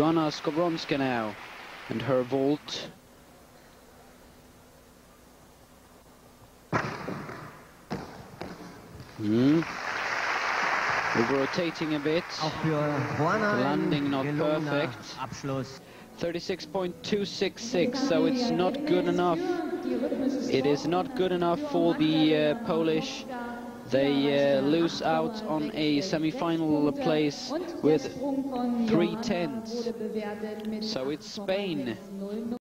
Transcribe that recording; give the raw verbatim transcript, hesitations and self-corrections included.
Joanna Skowronska now, and her vault. Mm. Over-rotating a bit. Landing not perfect. thirty-six point two six six, so it's not good enough. It is not good enough for the uh, Polish. They uh, lose out on a semi-final place with three tenths. So it's Spain